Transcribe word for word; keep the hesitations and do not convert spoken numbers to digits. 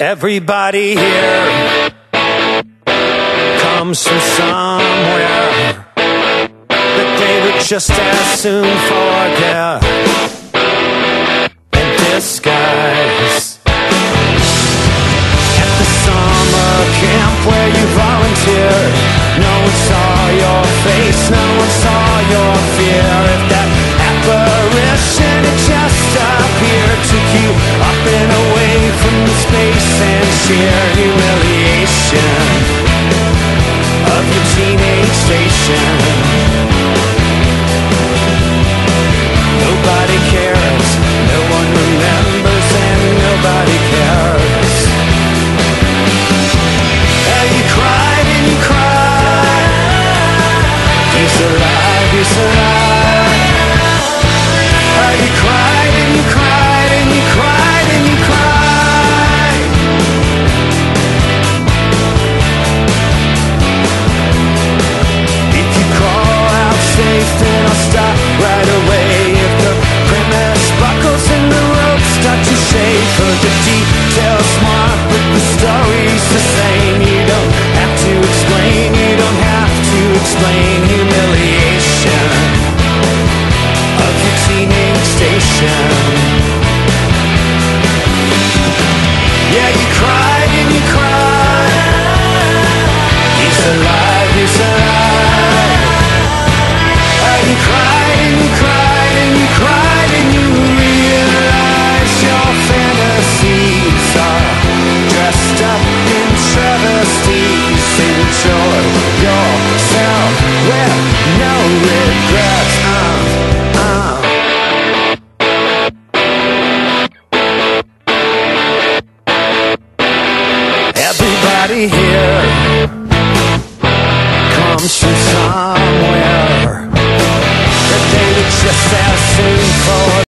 Everybody here comes from somewhere that they would just as soon forget in disguise. At the summer camp where you volunteered, no one saw your face, no one saw your fear. If that apparition had just appeared, took you up and away from the space and sheer humiliation of your teenage station. Nobody cares, no one remembers, and nobody cares. And you cried and you cried, he's alive, he's alive. And you cried and you cried and you cried and you cried. If you crawl out safe, then I'll stop right away. If the premise buckles and the ropes start to shake, for the details smart but the story's the same. You don't have to explain, you don't have to explain humiliation of your teenage station. Yeah, you cried and you cried, he's alive, he's alive. And you cried and you cried and you cried and you realize your fantasies are dressed up in travesties. Enjoy yourself with no regrets. uh, uh. Everybody here comes from somewhere